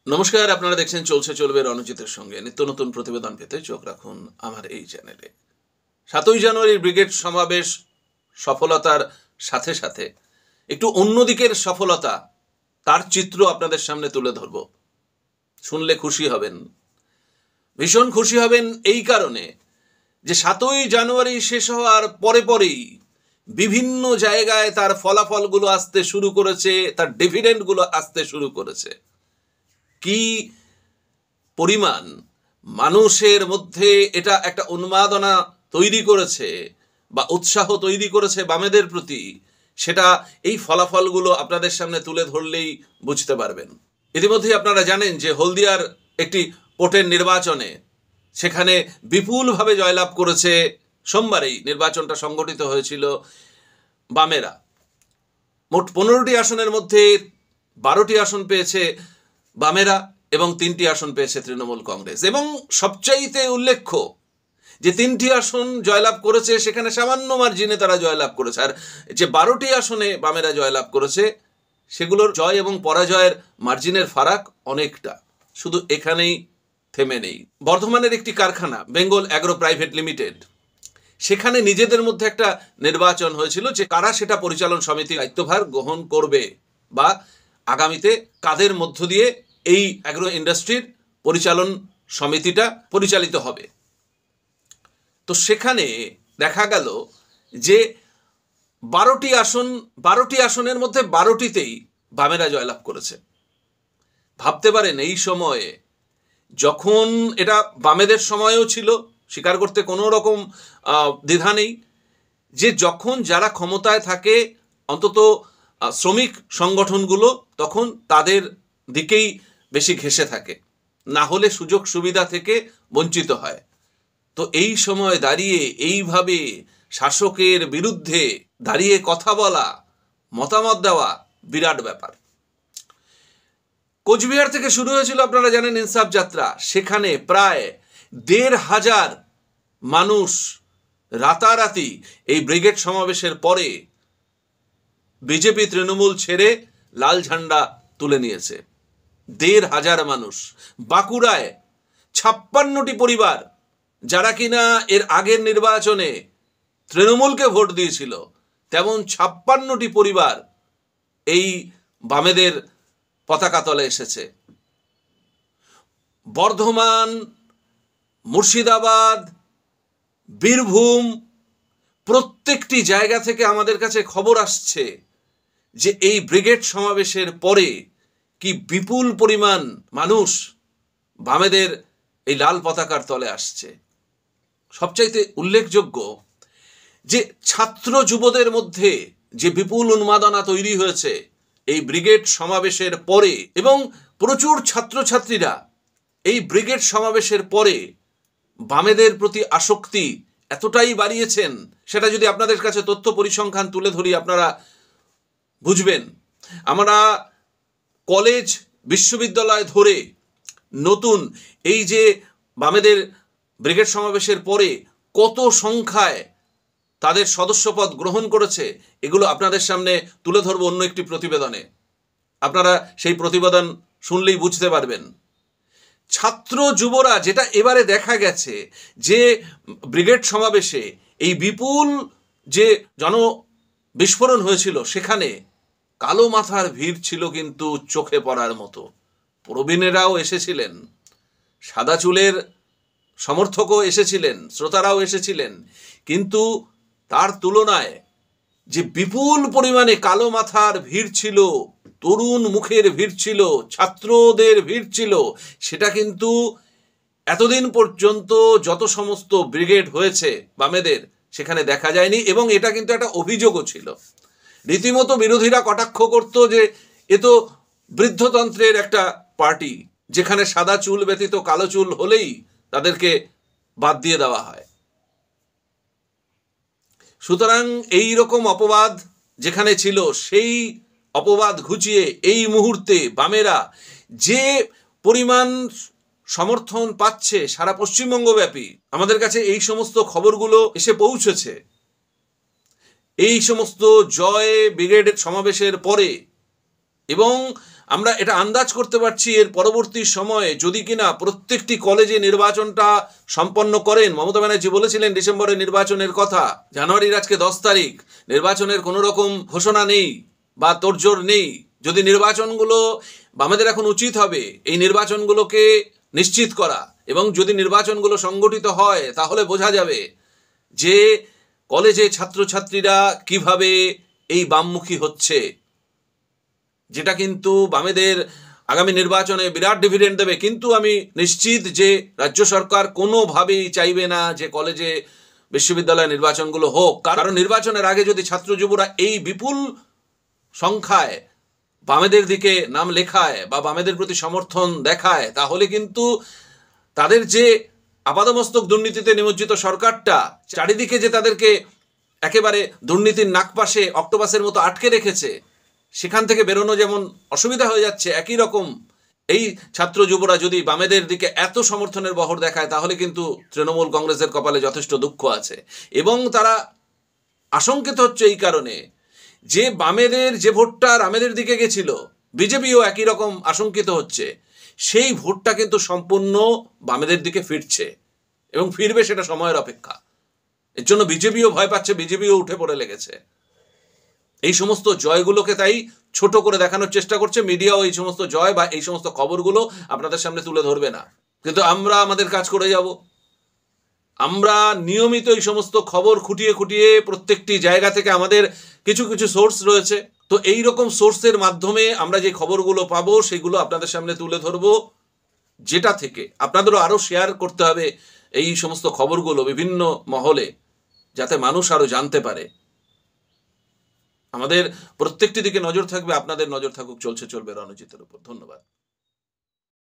নমস্কার, আপনারা দেখছেন চলছে চলবে রণজিতের সঙ্গে। নিত্য নতুন প্রতিবেদন পেতে চোখ রাখুন আমার এই চ্যানেলে। ৭ই জানুয়ারির ব্রিগেড সমাবেশ সফলতার সাথে সাথে একটু অন্যদিকের সফলতা, তার চিত্র আপনাদের সামনে তুলে ধরব। শুনলে খুশি হবেন, ভীষণ খুশি হবেন এই কারণে যে ৭ই জানুয়ারি শেষ হওয়ার পরে পরেই বিভিন্ন জায়গায় তার ফলাফলগুলো আসতে শুরু করেছে, তার ডিভিডেন্ডগুলো আসতে শুরু করেছে। কি পরিমাণ মানুষের মধ্যে এটা একটা উন্মাদনা তৈরি করেছে বা উৎসাহ তৈরি করেছে বামেদের প্রতি, সেটা এই ফলাফলগুলো আপনাদের সামনে তুলে ধরলেই বুঝতে পারবেন। ইতিমধ্যেই আপনারা জানেন যে হলদিয়ার একটি পোটের নির্বাচনে সেখানে বিপুলভাবে জয়লাভ করেছে। সোমবারেই নির্বাচনটা সংগঠিত হয়েছিল বামেরা। মোট 15টি আসনের মধ্যে 12টি আসন পেয়েছে বামেরা এবং 3টি আসন পেয়েছে তৃণমূল কংগ্রেস। এবং সবচাইতে উল্লেখ্য যে 3টি আসন জয়লাভ করেছে সেখানে সামান্য মার্জিনে তারা জয়লাভ করেছে, আর যে 12টি আসনে বামেরা জয়লাভ করেছে সেগুলোর জয় এবং পরাজয়ের মার্জিনের ফারাক অনেকটা। শুধু এখানেই থেমে নেই। বর্ধমানের একটি কারখানা বেঙ্গল অ্যাগ্রো প্রাইভেট লিমিটেড, সেখানে নিজেদের মধ্যে একটা নির্বাচন হয়েছিল যে কারা সেটা পরিচালন সমিতি দায়িত্বভার গ্রহণ করবে বা আগামীতে কাদের মধ্য দিয়ে এই অ্যাগ্রো ইন্ডাস্ট্রির পরিচালন সমিতিটা পরিচালিত হবে। তো সেখানে দেখা গেল যে 12টি আসনের মধ্যে 12টিতেই বামেরা জয়লাভ করেছে। ভাবতে পারেন এই সময়ে, যখন এটা বামেদের সময়ও ছিল, স্বীকার করতে কোনো রকম দ্বিধা নেই, যে যখন যারা ক্ষমতায় থাকে অন্তত শ্রমিক সংগঠনগুলো তখন তাদের দিকেই বেশি ঘেঁষে থাকে, না হলে সুযোগ সুবিধা থেকে বঞ্চিত হয়। তো এই সময় দাঁড়িয়ে এইভাবে শাসকের বিরুদ্ধে দাঁড়িয়ে কথা বলা, মতামত দেওয়া বিরাট ব্যাপার। কোচবিহার থেকে শুরু হয়েছিল আপনারা জানেন ইনসাফ যাত্রা। সেখানে প্রায় ১৫০০ মানুষ রাতারাতি এই ব্রিগেড সমাবেশের পরে বিজেপি তৃণমূল ছেড়ে লাল ঝান্ডা তুলে নিয়েছে। ১৫০০ মানুষ। বাঁকুড়ায় ৫৬টি পরিবার, যারা কিনা এর আগের নির্বাচনে তৃণমূলকে ভোট দিয়েছিল, তেমন ৫৬টি পরিবার এই বামেদের পতাকা তলে এসেছে। বর্ধমান, মুর্শিদাবাদ, বীরভূম, প্রত্যেকটি জায়গা থেকে আমাদের কাছে খবর আসছে যে এই ব্রিগেড সমাবেশের পরে কি বিপুল পরিমাণ মানুষ বামেদের এই লাল পতাকার তলে আসছে। সবচাইতে উল্লেখযোগ্য যে ছাত্র যুবদের মধ্যে যে বিপুল উন্মাদনা তৈরি হয়েছে এই ব্রিগেড সমাবেশের পরে, এবং প্রচুর ছাত্রছাত্রীরা এই ব্রিগেড সমাবেশের পরে বামেদের প্রতি আসক্তি এতটাই বাড়িয়েছেন, সেটা যদি আপনাদের কাছে তথ্য পরিসংখ্যান তুলে ধরি আপনারা বুঝবেন। আমরা কলেজ বিশ্ববিদ্যালয় ধরে নতুন এই যে বামেদের ব্রিগেড সমাবেশের পরে কত সংখ্যায় তাদের সদস্যপদ গ্রহণ করেছে, এগুলো আপনাদের সামনে তুলে ধরবো অন্য একটি প্রতিবেদনে। আপনারা সেই প্রতিবেদন শুনলেই বুঝতে পারবেন। ছাত্র যুবরা, যেটা এবারে দেখা গেছে যে ব্রিগেড সমাবেশে এই বিপুল যে বিস্ফোরণ হয়েছিল, সেখানে কালো মাথার ভিড় ছিল কিন্তু চোখে পড়ার মতো। প্রবীণেরাও এসেছিলেন, সাদা চুলের সমর্থকও এসেছিলেন, শ্রোতারাও এসেছিলেন, কিন্তু তার তুলনায় যে বিপুল পরিমাণে কালো মাথার ভিড় ছিল, তরুণ মুখের ভিড় ছিল, ছাত্রদের ভিড় ছিল, সেটা কিন্তু এতদিন পর্যন্ত যত সমস্ত ব্রিগেড হয়েছে বামেদের সেখানে দেখা যায়নি। এবং এটা কিন্তু একটা অভিযোগও ছিল। রীতিমতো বিরোধীরা কটাক্ষ করত যে এ তো বৃদ্ধতন্ত্রের একটা পার্টি, যেখানে সাদা চুল ব্যতীত কালো চুল হলেই তাদেরকে বাদ দিয়ে দেওয়া হয়। সুতরাং এই রকম অপবাদ যেখানে ছিল, সেই অপবাদ ঘুচিয়ে এই মুহূর্তে বামেরা যে পরিমাণ সমর্থন পাচ্ছে সারা পশ্চিমবঙ্গব্যাপী, আমাদের কাছে এই সমস্ত খবরগুলো এসে পৌঁছেছে। এই সমস্ত জয় ব্রিগেড সমাবেশের পরে এবং আমরা এটা আন্দাজ করতে পারছি এর পরবর্তী সময়ে যদি কিনা প্রত্যেকটি কলেজে নির্বাচনটা সম্পন্ন করেন। মমতা ব্যানার্জি বলেছিলেন ডিসেম্বরে নির্বাচনের কথা, জানুয়ারির আজকে 10 তারিখ, নির্বাচনের কোনো রকম ঘোষণা নেই বা তোড়জোড় নেই। যদি নির্বাচনগুলো, আমাদের এখন উচিত হবে এই নির্বাচনগুলোকে নিশ্চিত করা, এবং যদি নির্বাচনগুলো সংগঠিত হয় তাহলে বোঝা যাবে যে কলেজে ছাত্রছাত্রীরা কিভাবে এই বামমুখী হচ্ছে, যেটা কিন্তু বামেদের আগামী নির্বাচনে বিরাট ডিভিডেন্ড দেবে। কিন্তু আমি নিশ্চিত যে রাজ্য সরকার কোনোভাবেই চাইবে না যে কলেজে বিশ্ববিদ্যালয় নির্বাচনগুলো হোক, কারণ নির্বাচনের আগে যদি ছাত্র যুবরা এই বিপুল সংখ্যায় বামেদের দিকে নাম লেখায় বা বামেদের প্রতি সমর্থন দেখায়, তাহলে কিন্তু তাদের যে আপাদমস্তক দুর্নীতিতে নিমজ্জিত সরকারটা চারিদিকে যে তাদেরকে একেবারে দুর্নীতির নাকপাশে অক্টোপাসের মতো আটকে রেখেছে, সেখান থেকে বেরোনো যেমন অসুবিধা হয়ে যাচ্ছে, একই রকম এই ছাত্র যুবরা যদি বামেদের দিকে এত সমর্থনের বহর দেখায়, তাহলে কিন্তু তৃণমূল কংগ্রেসের কপালে যথেষ্ট দুঃখ আছে। এবং তারা আশঙ্কিত হচ্ছে এই কারণে যে বামেদের যে ভোটটা রামেদের দিকে গেছিল, বিজেপিও একই রকম আশঙ্কিত হচ্ছে, সেই ভোটটা কিন্তু সম্পূর্ণ বামেদের দিকে ফিরছে এবং ফিরবে, সেটা সময়ের অপেক্ষা। এর জন্য বিজেপিও ভয় পাচ্ছে, বিজেপিও উঠে পড়ে লেগেছে। এই সমস্ত জয়গুলোকে তাই ছোট করে দেখানোর চেষ্টা করছে মিডিয়াও। এই সমস্ত জয় বা এই সমস্ত খবরগুলো আপনাদের সামনে তুলে ধরবে না, কিন্তু আমরা আমাদের কাজ করে যাব। আমরা নিয়মিত এই সমস্ত খবর খুঁটিয়ে খুঁটিয়ে প্রত্যেকটি জায়গা থেকে আমাদের কিছু কিছু সোর্স রয়েছে, তো এই রকম সোর্সের মাধ্যমে আমরা যে খবরগুলো পাবো সেগুলো আপনাদের সামনে তুলে ধরবো, যেটা থেকে আপনাদেরও আরও শেয়ার করতে হবে এই সমস্ত খবরগুলো বিভিন্ন মহলে, যাতে মানুষ আরও জানতে পারে। আমাদের প্রত্যেকটি দিকে নজর থাকবে, আপনাদের নজর থাকুক চলছে চলবে রণজিতের উপর। ধন্যবাদ।